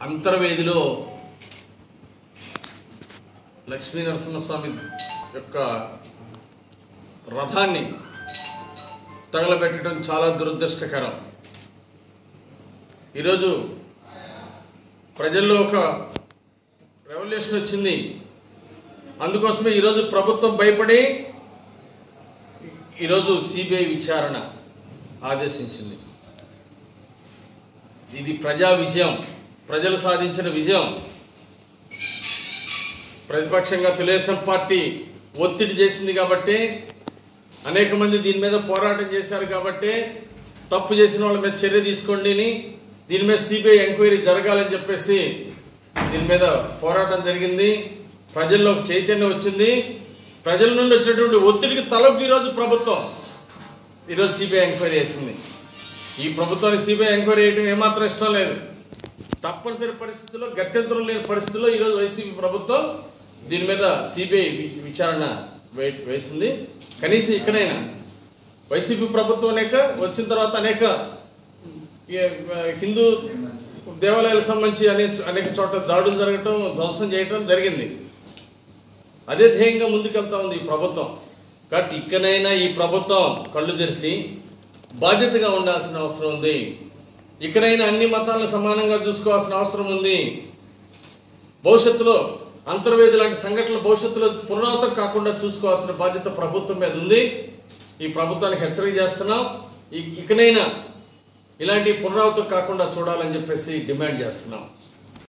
అంతర్వేదిలో లక్ష్మీ నరసింహస్వామి యొక్క రథాన్ని తగలబెట్టడం చాలా దురదృష్టకరం. ఈరోజు ప్రజల్లో ఒక రెవల్యూషన్ వచ్చింది. అందుకోసమే ఈరోజు ప్రభుత్వం భయపడి ఈరోజు సిబిఐ విచారణ ఆదేశించింది. ఇది ప్రజా విజయం, ప్రజలు సాధించిన విజయం. ప్రతిపక్షంగా తెలుగుదేశం పార్టీ ఒత్తిడి చేసింది కాబట్టి, అనేక మంది దీని మీద పోరాటం చేశారు కాబట్టి, తప్పు చేసిన వాళ్ళ మీద చర్య తీసుకోండి అని, దీని మీద సిబిఐ ఎంక్వైరీ జరగాలని చెప్పేసి దీని మీద పోరాటం జరిగింది. ప్రజల్లో చైతన్యం వచ్చింది. ప్రజల నుండి వచ్చేటువంటి ఒత్తిడికి తలొగ్గి ఈరోజు సిబిఐ ఎంక్వైరీ చేసింది. ఈ ప్రభుత్వానికి సిబిఐ ఎంక్వైరీ చేయడం ఏమాత్రం ఇష్టం లేదు. తప్పనిసరి పరిస్థితుల్లో, గత్యంతరం లేని పరిస్థితుల్లో ఈరోజు వైసీపీ ప్రభుత్వం దీని మీద సిబిఐ విచారణ వేసింది. కనీసం ఇక్కడైనా వైసీపీ ప్రభుత్వం వచ్చిన తర్వాత అనేక హిందూ దేవాలయాలకు సంబంధించి అనేక చోట్ల దాడులు జరగటం, ధ్వంసం చేయటం జరిగింది. అదే ధ్యేయంగా ముందుకెళ్తా ఉంది ఈ ప్రభుత్వం. కాబట్టి ఇక్కడైనా ఈ ప్రభుత్వం కళ్ళు తెరిచి బాధ్యతగా ఉండాల్సిన అవసరం ఉంది. ఇక్కడైనా అన్ని మతాలను సమానంగా చూసుకోవాల్సిన అవసరం ఉంది. భవిష్యత్తులో అంతర్వేది లాంటి సంఘటనలు భవిష్యత్తులో పునరావృతం కాకుండా చూసుకోవాల్సిన బాధ్యత ప్రభుత్వం మీద ఉంది. ఈ ప్రభుత్వానికి హెచ్చరిక చేస్తున్నాం. ఇకనైనా ఇలాంటి పునరావృతం కాకుండా చూడాలని చెప్పేసి డిమాండ్ చేస్తున్నాం.